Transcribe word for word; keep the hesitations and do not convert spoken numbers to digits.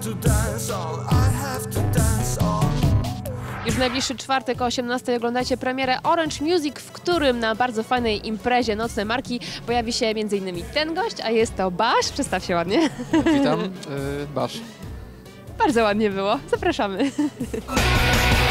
Już w najbliższy czwartek o osiemnastej oglądajcie premierę Orange Music, w którym na bardzo fajnej imprezie Nocne Marki pojawi się między innymi ten gość, a jest to Basz. Przedstaw się ładnie. Witam, yy, Basz. Bardzo ładnie było. Zapraszamy.